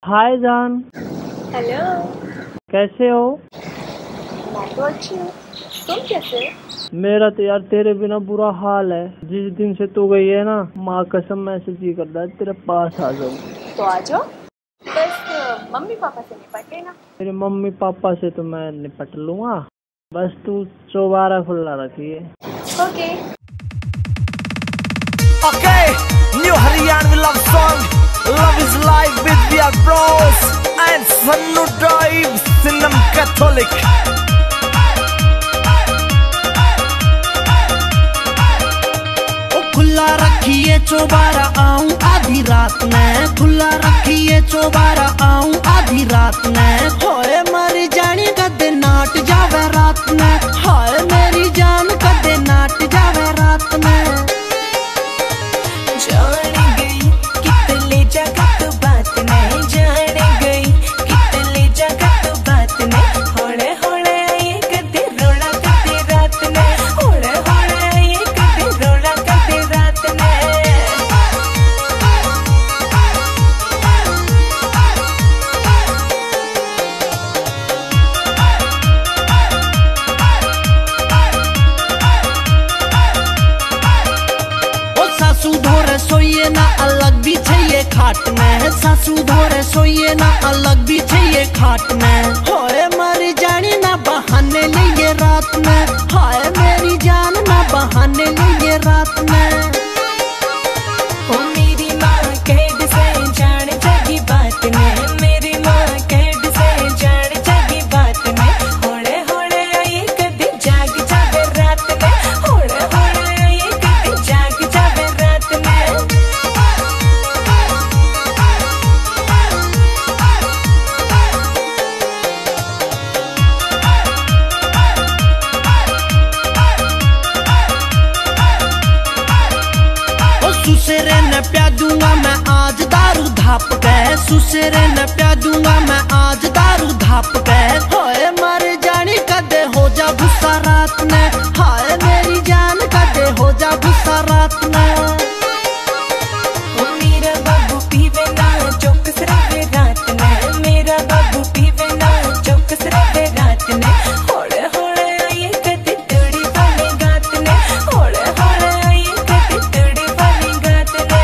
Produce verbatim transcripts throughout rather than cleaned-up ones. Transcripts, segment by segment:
हाय जान। हेलो। कैसे हो? मैं तो अच्छी हूँ, तुम कैसे? मेरा तो यार तेरे बिना बुरा हाल है। जिस दिन से तू गई है ना, माँ कसम मैं ऐसे जी करता है तेरे पास आ जाऊँ। तो आ जाओ, बस मम्मी पापा से निपटे ना। तेरे मम्मी पापा से तो मैं निपट लूंगा, बस तू चौबारा खुला रखिए। Okay. Okay, new Haryanvi love song, Love is Life with V R Bros and Sannu Drive, Sinam Catholic. ओ खुला रखिए चौबारा आऊं आधी रात में, खुला रखिए चौबारा आऊं आधी रात में। होए मरी जानी कदे नाट जावे रात में, हाय मेरी जान कदे नाट जावे रात में। जान गई कितने जगह तो बात नहीं, जान गई कितने जगह तो बात नहीं। होड़े होड़े ये कदे रोड़ा कदे रात में, होड़े होड़े ये कदे रोड़ा कदे रात में। सासू धोरे सोइए ना अलग भी चाहिए खाट में, सासू धोरे सोइए ना अलग भी चाहिए खाट में। होए मरी जानी ना बहाने लिए रात में, हाय मेरी जान ना बहाने लिए रात में। ओ मेरी माँ कैद से जान जगी बात में, मेरी माँ कैद से जान जगी बात में। होड़े होड़े ये कदी जाग जावे रात में, होड़े होड़े ये कदी जाग जावे रात में। सुसेरे न प्या दूंगा मैं आज दारू धाप के, सुसेरे न प्या दूंगा मैं आज दारू धाप के। होए मर जानी कदे हो जा गुस्सा रात में, हाय मेरी जान कदे हो जा गुस्सा रात में। ओ मेरा बाबू पीवे ना चौकस रहे रात में, मेरा बाबू पीवे ना चौकस रहे रात में। होड़े होड़े ये कदे तोड़ी वाली गात ने, होड़े होड़े ये कदे तोड़ी वाली गात ने।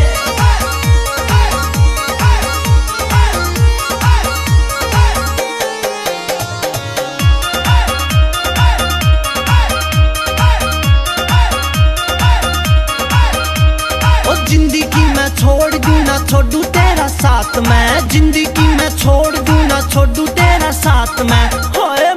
ओ जिंदगी मैं छोड़ दूं ना छोड़ू तेरा साथ मैं, जिंदगी मैं छोड़ दूं ना छोड़ू तेरा साथ मैं। होए